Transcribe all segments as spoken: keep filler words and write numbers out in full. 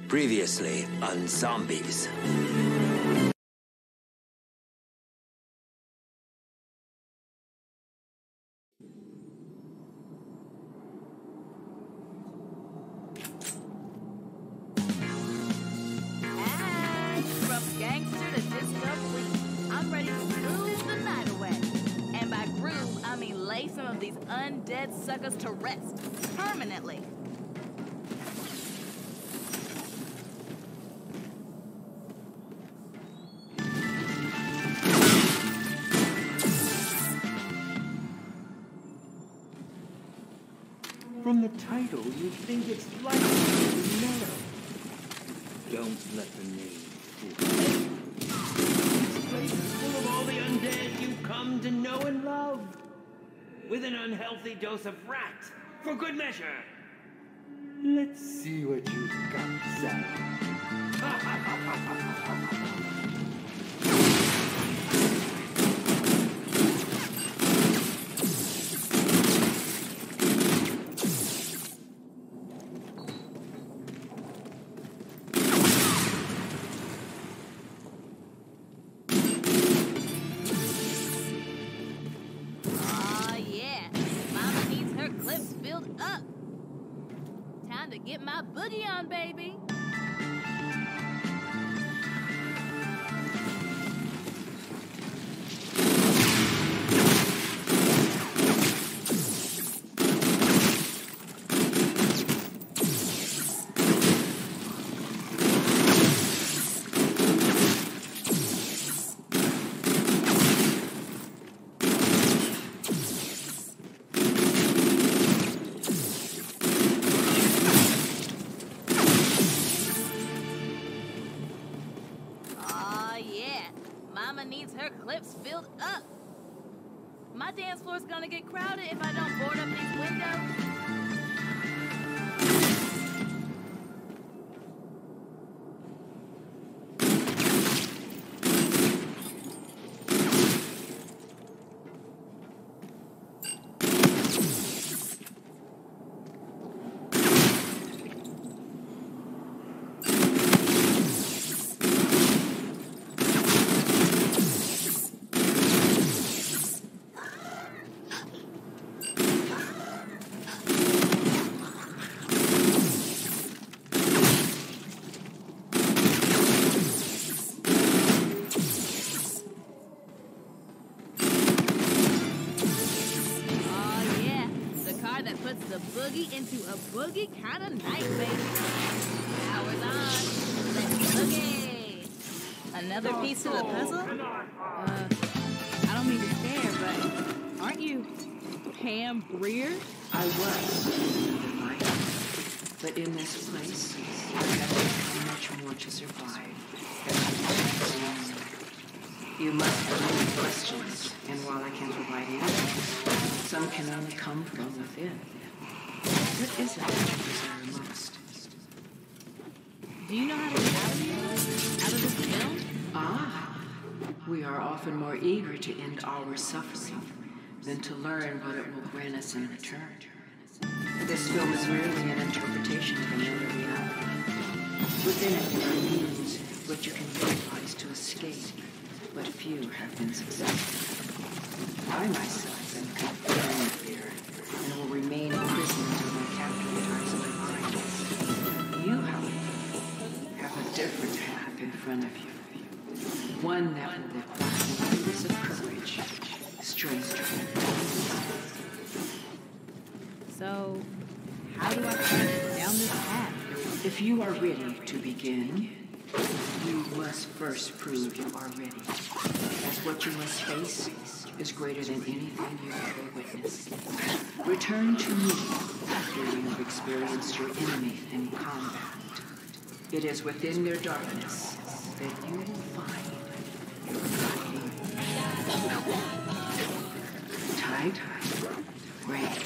Previously on Zombies. And from gangster to disco queen, I'm ready to groove the night away. And by groove, I mean lay some of these undead suckers to rest permanently. From the title, you think it's likely to be narrow. Don't let the name fool you. This place is full of all the undead you come to know and love. With an unhealthy dose of rat, for good measure. Let's see what you've got, Sam. Get my boogie on, baby. Needs her clips filled up. My dance floor's gonna get crowded if I don't board up these windows. The boogie into a boogie kind of night, baby. Hours on. Let's boogie. Another piece of the puzzle? Uh, I don't mean to stare, but aren't you Pam Greer? I was. But in this place, I have much more to survive. You must have many questions, and while I can provide answers, some can only come from within. What is it that you desire most? Do you know how to get out of here? Out of this film? Ah, we are often more eager to end our suffering than to learn what it will grant us in return. This film is merely an interpretation of another reality. Within it there are means which you can utilize to escape, but few have been successful. I myself am confined here, and will remain imprisoned until my captor returns to my mind. You, however, have a different path in front of you. One that will require years of courage, strength. So, how do I get down this path? If you are ready to begin, you must first prove you are ready. As what you must face is greater than anything you ever witnessed. Return to me after you have experienced your enemy in combat. It is within their darkness that you will find your guiding. Tight, great.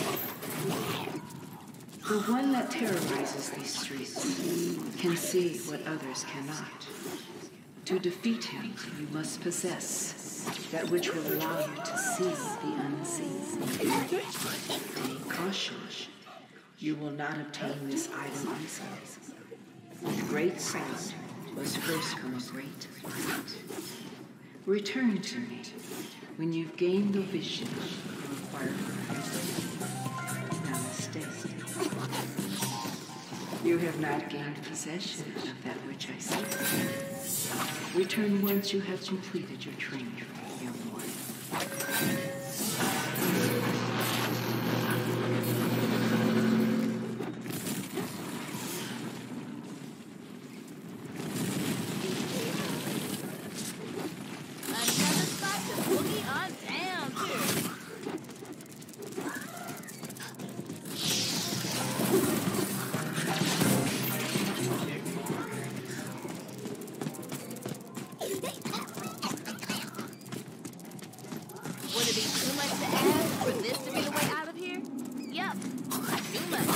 The one that terrorizes these streets can see what others cannot. To defeat him, you must possess that which will allow you to see the unseen. Take caution. You will not obtain this item easily. With great sight must first come a great light. Return to me when you've gained the vision you require for freedom. Namaste. You have not gained possession of that which I seek. Return once you have completed your training, young one. Another spot to boogie on down to. Would it be too much to ask for this to be the way out of here? Yep, too much.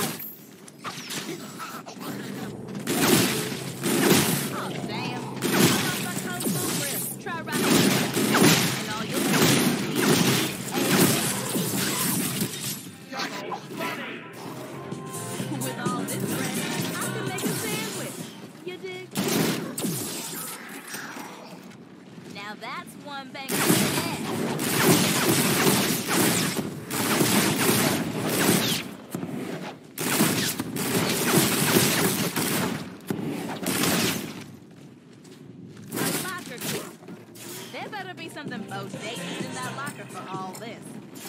Oh, damn. I lost my kung fu grip. Try right here. And all you'll do is with all this bread, I can make a sandwich. You dig? Now that's one bang on the head. A locker key. There better be something bodacious in that locker for all this.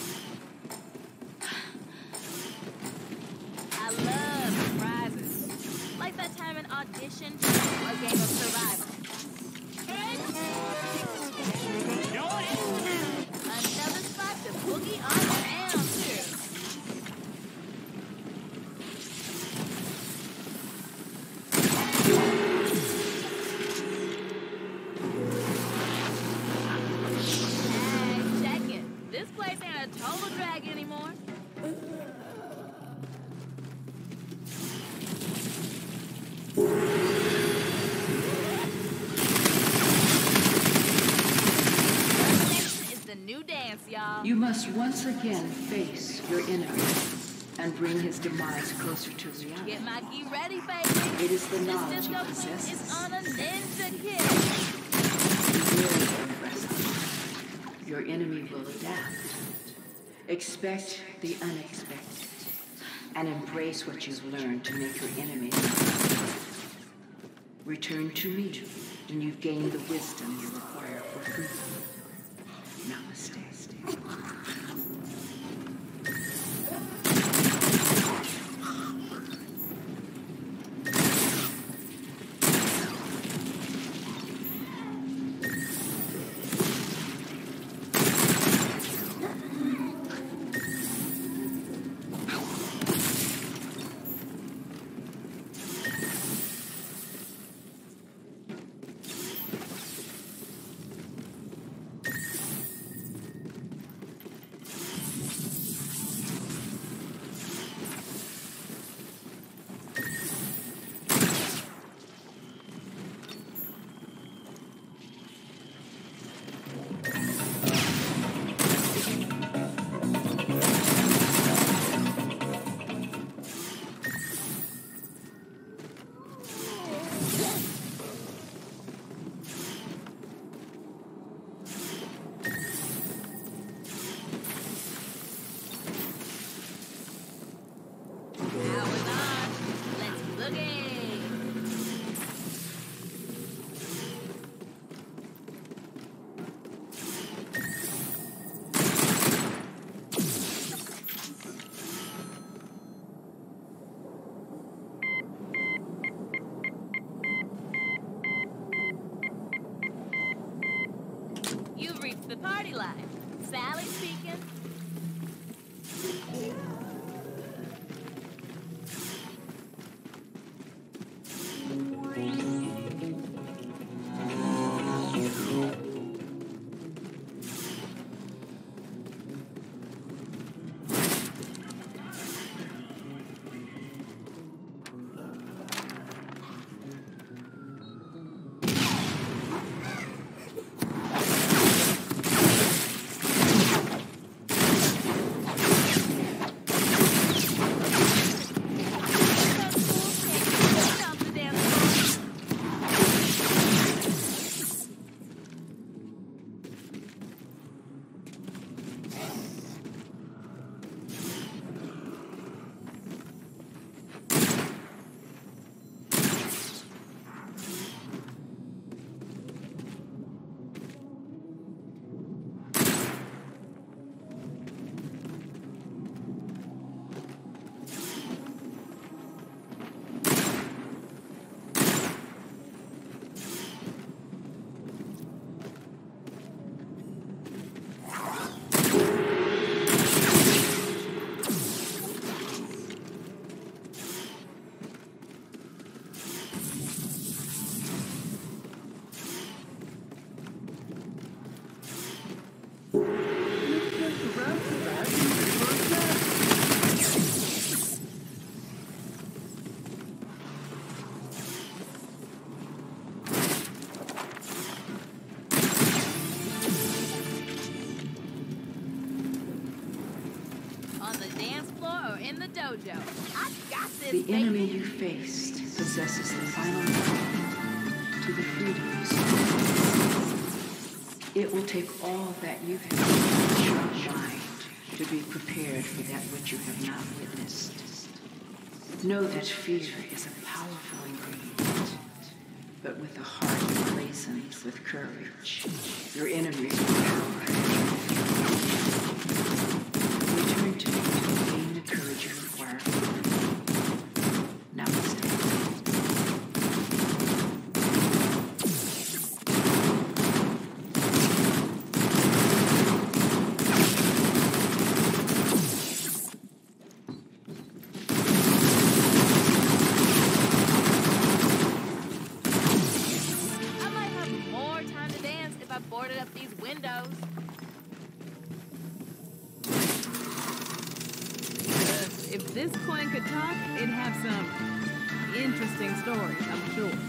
I love surprises. Like that time in audition, a game of survival. Another spot to boogie on down to. Hey, check it. This place ain't a total drag anymore. Is the new dance, y'all. You must once again face your enemy and bring his demise closer to reality. Get my gi ready, baby. It is the This knowledge disco he queen possesses. is on a ninja kick. Very impressive. Your enemy will adapt. Expect the unexpected and embrace what you've learned to make your enemy. Return to me when you've gained the wisdom you require for freedom. Namaste. dance floor or in the dojo. I got this, The baby. enemy you faced possesses the final key to the freedom you seek. It will take all that you have in your mind to be prepared for that which you have not witnessed. Know that fear is a powerful ingredient, but with a heart that blazons with courage, your enemies will cower. Return to me to gain the courage you require. Namaste. If this coin could talk, it'd have some interesting stories, I'm sure.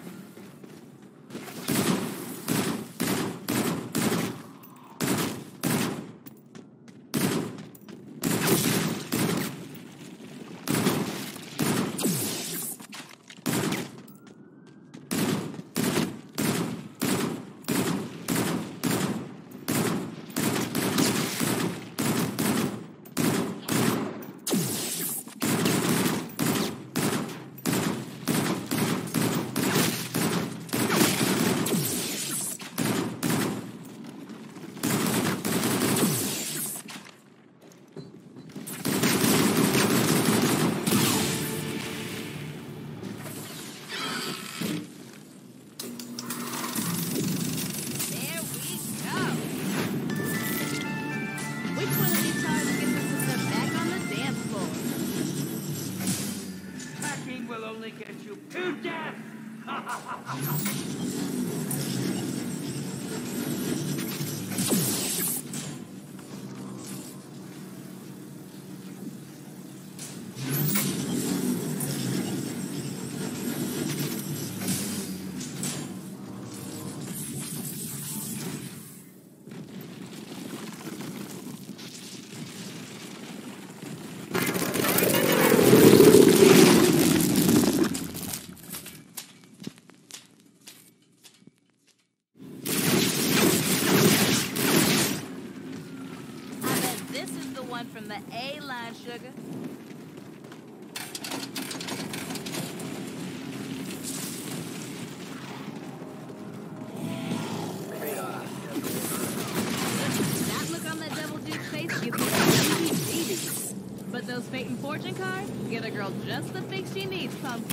From the A-line, sugar. That look on that devil dude's face gives me heebies. But those fate and fortune cards get a girl just the fix she needs, pumpkin.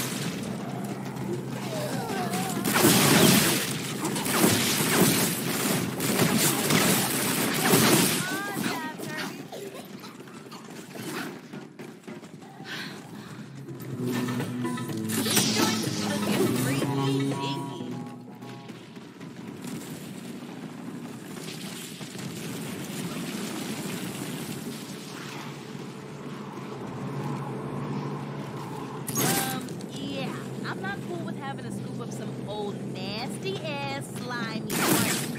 I'm not cool with having to scoop up some old nasty-ass slimy work.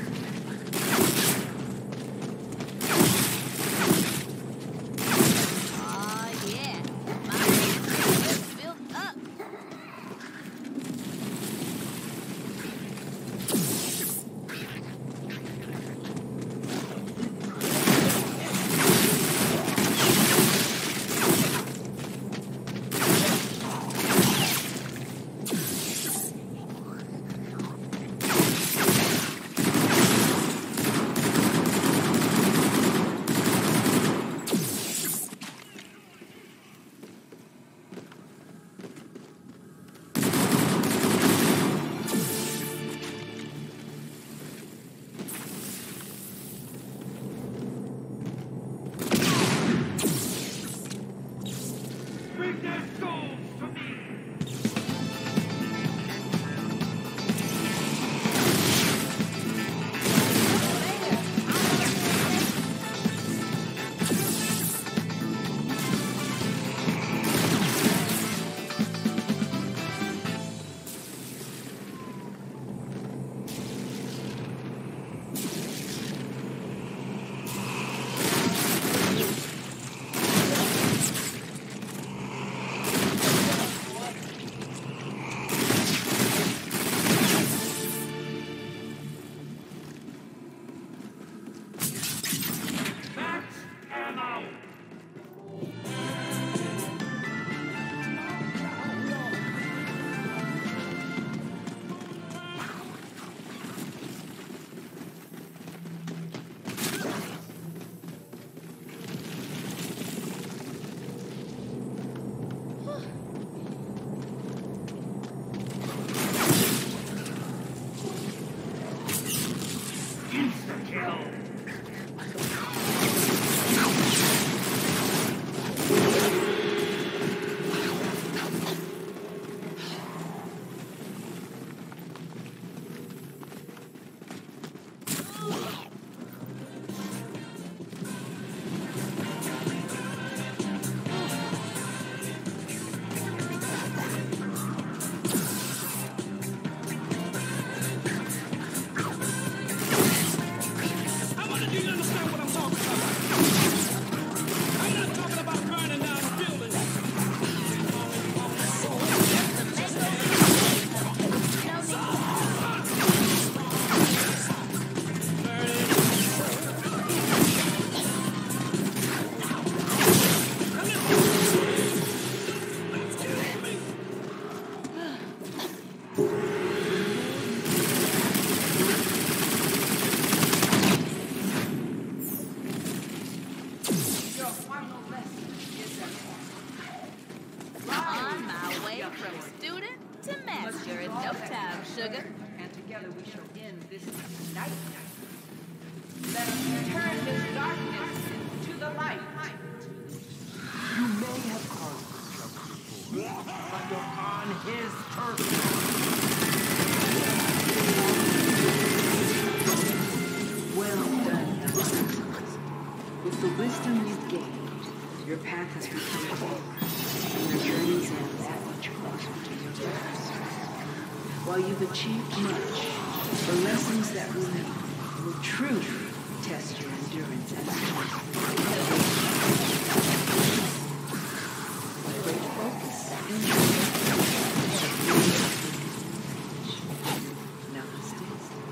Aw, yeah. My face is filled up. from student to master in no time, sugar. And together we shall end this night. Let us turn this darkness into the light. You may have caused trouble before, but you're on his turf. Well done, young citizens. With the wisdom you've gained, your path has become clearer, and your journey's end that much closer to your purpose. While you've achieved much, the lessons that remain will truly test your endurance and strength. With great focus and Namaste.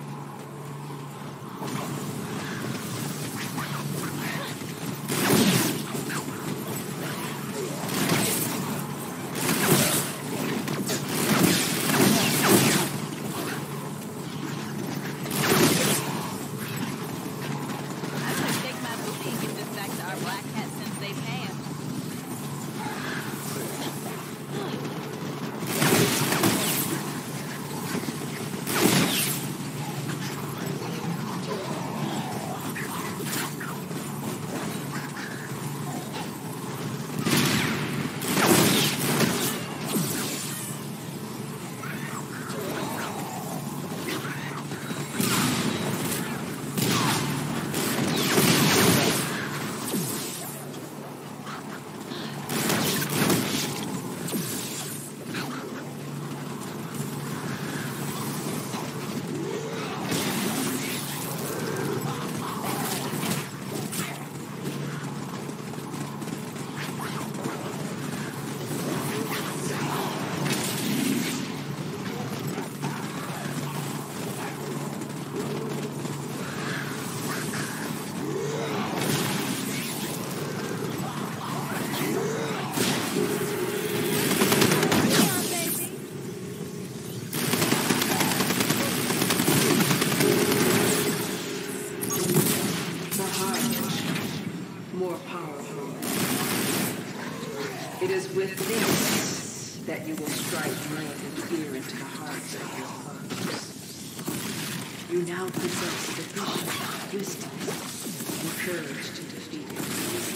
It is with this that you will strike dread and fear into the hearts of your foes. You now possess sufficient wisdom and courage to defeat your enemies.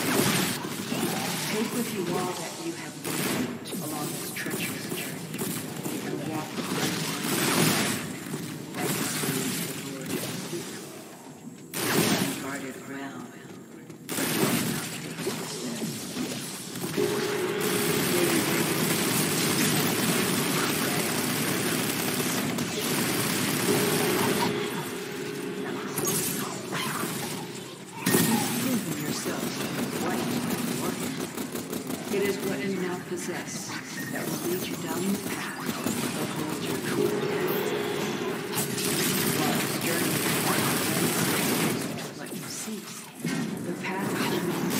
Take with you all that you have learned along this treacherous journey and walk behind one that you see the Lord of the guard it well. It is what you now possess that will lead you down the path of hold your true hands. While this journey is what you seek, the path remains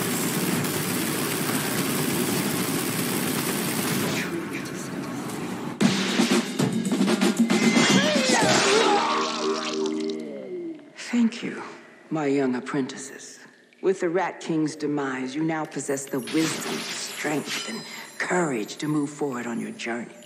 true. Thank you, my young apprentices. With the Rat King's demise, you now possess the wisdom, strength, and courage to move forward on your journey.